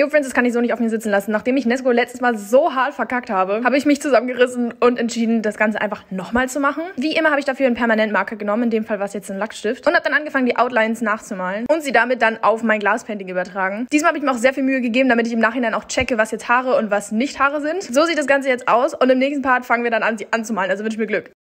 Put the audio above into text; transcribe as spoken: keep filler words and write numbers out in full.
Jo, Friends, das kann ich so nicht auf mir sitzen lassen. Nachdem ich Nesco letztes Mal so hart verkackt habe, habe ich mich zusammengerissen und entschieden, das Ganze einfach nochmal zu machen. Wie immer habe ich dafür einen Permanentmarker genommen, in dem Fall war es jetzt ein Lackstift, und habe dann angefangen, die Outlines nachzumalen und sie damit dann auf mein Glaspainting übertragen. Diesmal habe ich mir auch sehr viel Mühe gegeben, damit ich im Nachhinein auch checke, was jetzt Haare und was nicht Haare sind. So sieht das Ganze jetzt aus und im nächsten Part fangen wir dann an, sie anzumalen. Also wünsche mir Glück.